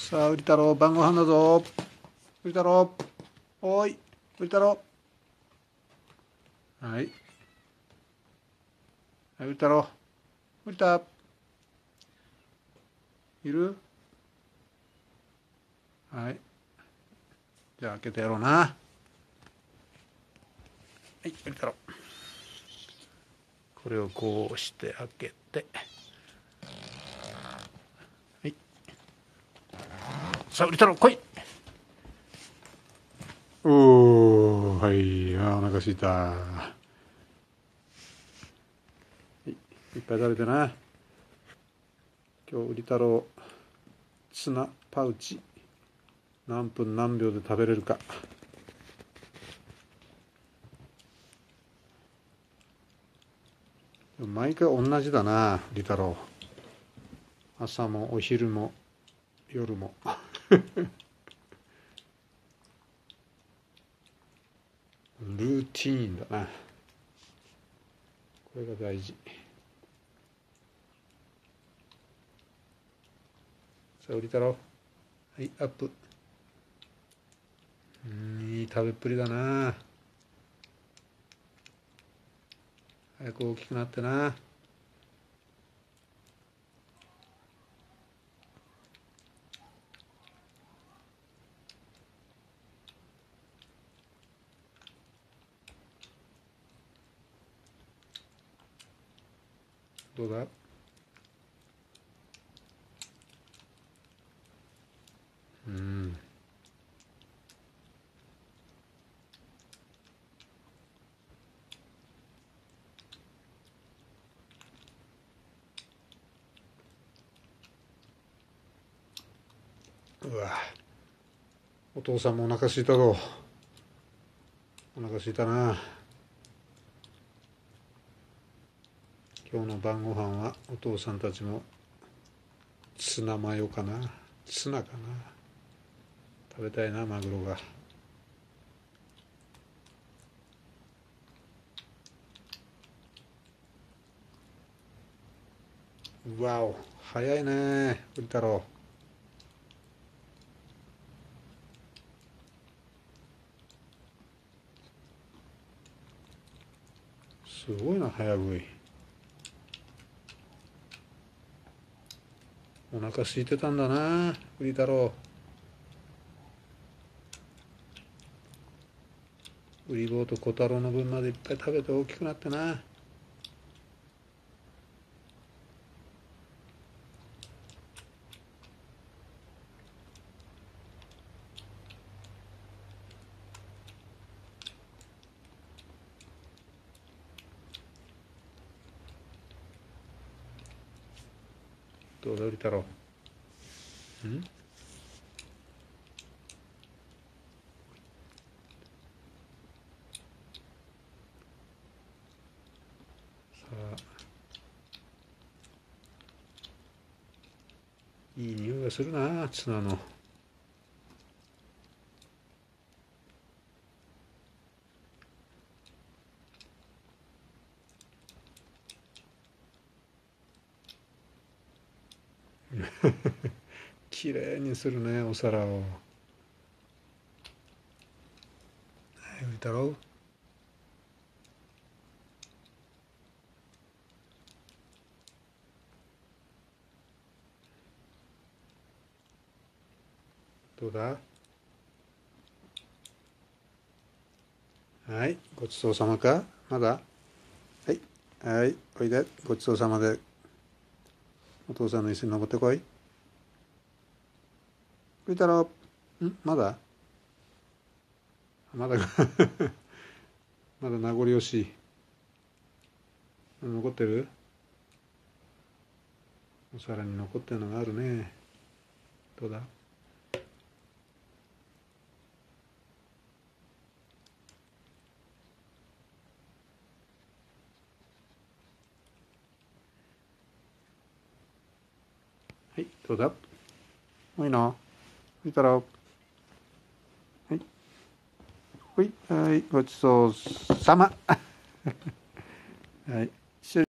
さあ、ウリ太郎、晩ご飯だぞ。ウリ太郎。おーい、ウリ太郎。はい。はい、ウリ太郎。ウリ太。いる？はい。じゃあ、開けてやろうな。はい、ウリ太郎。これをこうして開けて。はい。さあ、ウリ太郎、来い。おー、はい。お腹すいた。はい。いっぱい食べてな。今日、ウリ太郎、ツナパウチ。何分何秒で食べれるか。毎回同じだな、ウリ太郎。朝もお昼も夜も。ルーティーンだな。これが大事。さあ、ウリ太郎。はい、アップ。いい食べっぷりだな。早く大きくなってな。どうだ？うん。うわ、お父さんもお腹すいたぞ。お腹すいたな。今日の晩ご飯はお父さんたちもツナマヨかな、ツナかな。食べたいな、マグロが。うわお、早いね、ウリ太郎。すごいな、早食い。お腹空いてたんだな、ウリ太郎。ウリ坊と小太郎の分までいっぱい食べて大きくなってな。どうだ、ウリ太郎。ん？さあ、いい匂いがするな、ツナの。きれいにするね、お皿を。はい、ウリ太郎。どうだ？はい、ごちそうさまか？まだ？はい、はい、おいで、ごちそうさまで。お父さんの椅子に登ってこい。ウリ太郎。まだ？まだまだ名残惜しい。残ってる？お皿に残ってるのがあるね。どうだ？はい、どうだ？もういいの？ウリ太郎。はい、はい、はい、ごちそうさま。はい。